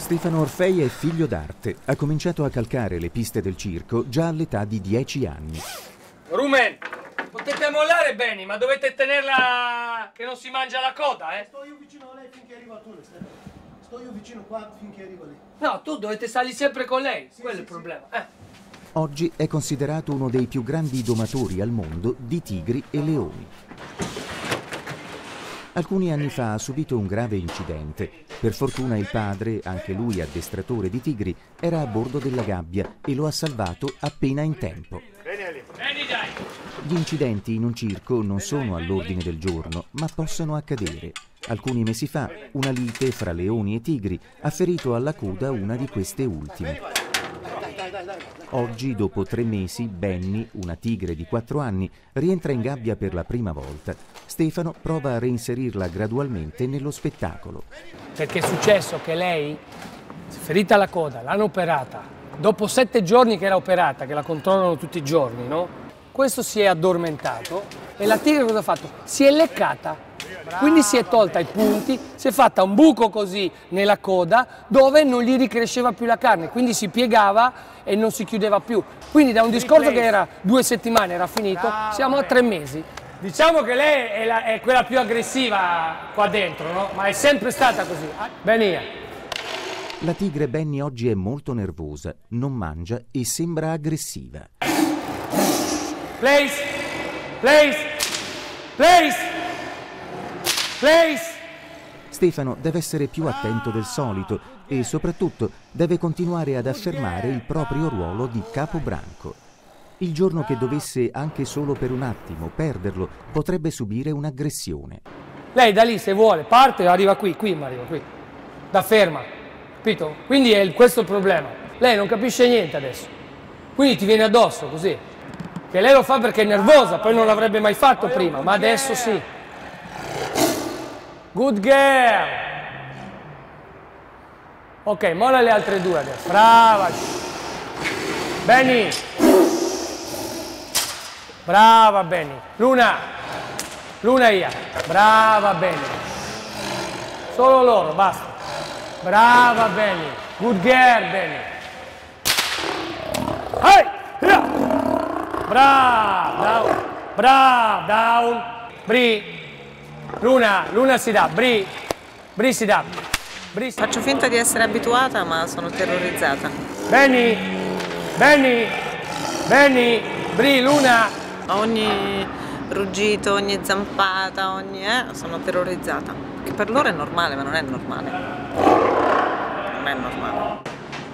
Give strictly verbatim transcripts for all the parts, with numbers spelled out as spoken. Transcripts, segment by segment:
Stefano Orfei è figlio d'arte. Ha cominciato a calcare le piste del circo già all'età di dieci anni. Rumen, potete mollare bene, ma dovete tenerla che non si mangia la coda, eh? Sto io vicino a lei finché arriva tu, Stefano. Sto io vicino qua finché arriva lei. No, tu dovete stare sempre con lei, sì, quello sì, è il problema. Sì. Eh. Oggi è considerato uno dei più grandi domatori al mondo di tigri e leoni. Alcuni anni fa ha subito un grave incidente. Per fortuna il padre, anche lui addestratore di tigri, era a bordo della gabbia e lo ha salvato appena in tempo. Gli incidenti in un circo non sono all'ordine del giorno, ma possono accadere. Alcuni mesi fa una lite fra leoni e tigri ha ferito alla coda una di queste ultime. Oggi, dopo tre mesi, Benny, una tigre di quattro anni, rientra in gabbia per la prima volta. Stefano prova a reinserirla gradualmente nello spettacolo. Perché è successo che lei, si è ferita alla coda, l'hanno operata. Dopo sette giorni che era operata, che la controllano tutti i giorni, no? Questo si è addormentato e la tigre cosa ha fatto? Si è leccata. Quindi si è tolta i punti, si è fatta un buco così nella coda dove non gli ricresceva più la carne, quindi si piegava e non si chiudeva più. Quindi da un discorso che era due settimane, era finito, siamo a tre mesi. Diciamo che lei è, la, è quella più aggressiva qua dentro, no? Ma è sempre stata così. Benny. La tigre Benny oggi è molto nervosa, non mangia e sembra aggressiva. Place, place, place. Place. Stefano deve essere più attento del solito e soprattutto deve continuare ad affermare il proprio ruolo di capobranco. Il giorno che dovesse anche solo per un attimo perderlo potrebbe subire un'aggressione. Lei da lì se vuole parte e arriva qui, qui ma arriva qui, da ferma, capito? Quindi è questo il problema. Lei non capisce niente adesso, quindi ti viene addosso così. Che lei lo fa perché è nervosa, poi non l'avrebbe mai fatto prima, ma adesso sì. Good girl! Ok, molla le altre due adesso. Brava! Benny! Brava Benny! Luna! Luna Ia! Brava Benny! Solo loro, basta! Brava Benny! Good girl Benny! Hey! Brava! Down! Brava! Down! Bri! Luna, Luna si dà, Bri, Bri si dà. Bri si... Faccio finta di essere abituata, ma sono terrorizzata. Benny, Benny, Benny, Bri, Luna. Ogni ruggito, ogni zampata, ogni... Eh, sono terrorizzata. Che per loro è normale, ma non è normale. Non è normale.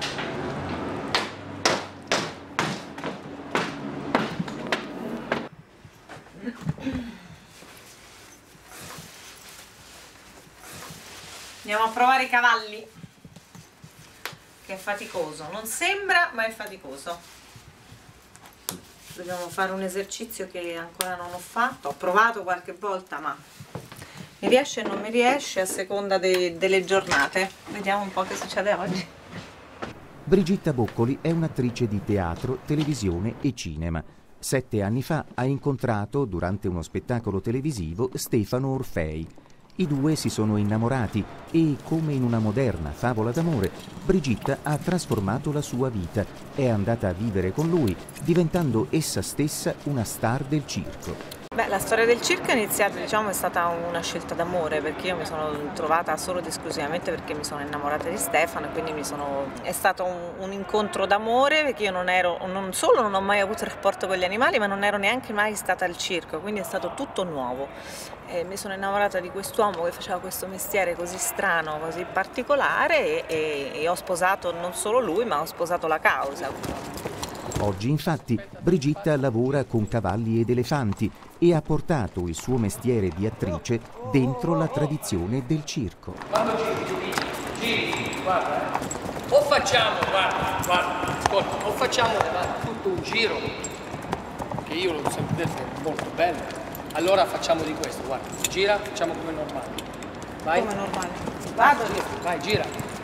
Andiamo a provare i cavalli, che è faticoso, non sembra ma è faticoso. Dobbiamo fare un esercizio che ancora non ho fatto, ho provato qualche volta ma mi riesce e non mi riesce a seconda de delle giornate. Vediamo un po' che succede oggi. Brigitta Boccoli è un'attrice di teatro, televisione e cinema. Sette anni fa ha incontrato, durante uno spettacolo televisivo, Stefano Orfei. I due si sono innamorati e, come in una moderna favola d'amore, Brigitta ha trasformato la sua vita. È andata a vivere con lui, diventando essa stessa una star del circo. Beh, la storia del circo è iniziata, diciamo, è stata una scelta d'amore, perché io mi sono trovata solo ed esclusivamente perché mi sono innamorata di Stefano, e quindi mi sono... è stato un, un incontro d'amore, perché io non ero, non solo non ho mai avuto rapporto con gli animali, ma non ero neanche mai stata al circo, quindi è stato tutto nuovo. E mi sono innamorata di quest'uomo che faceva questo mestiere così strano, così particolare, e, e, e ho sposato non solo lui, ma ho sposato la causa. Oggi, infatti, Brigitta lavora con cavalli ed elefanti e ha portato il suo mestiere di attrice dentro la tradizione del circo. Quando giri, giri, giri, guarda, eh. O facciamo, guarda, guarda, ascolta, o facciamo tutto un giro, che io l'ho sempre detto è molto bello, allora facciamo di questo, guarda, gira, facciamo come normale. Vai. Come normale. Vado, vai, gira.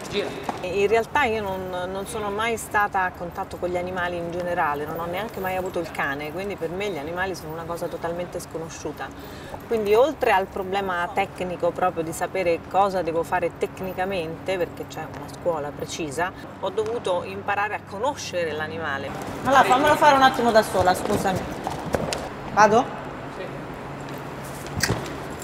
Gira. In realtà io non, non sono mai stata a contatto con gli animali in generale, non ho neanche mai avuto il cane, quindi per me gli animali sono una cosa totalmente sconosciuta. Quindi oltre al problema tecnico proprio di sapere cosa devo fare tecnicamente, perché c'è una scuola precisa, ho dovuto imparare a conoscere l'animale. Allora fammelo fare un attimo da sola, scusami. Vado? Sì.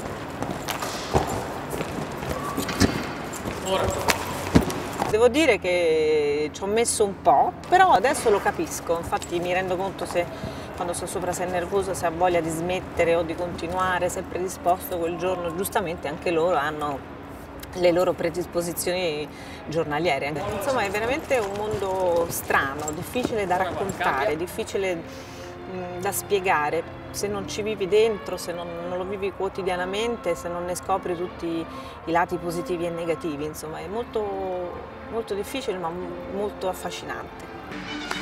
Ora. Devo dire che ci ho messo un po', però adesso lo capisco, infatti mi rendo conto se quando sono sopra, se è nervoso, se ha voglia di smettere o di continuare, se è predisposto quel giorno, giustamente anche loro hanno le loro predisposizioni giornaliere. Insomma è veramente un mondo strano, difficile da raccontare, difficile mh, da spiegare. Se non ci vivi dentro, se non, non lo vivi quotidianamente, se non ne scopri tutti i lati positivi e negativi, insomma è molto, molto difficile ma molto affascinante.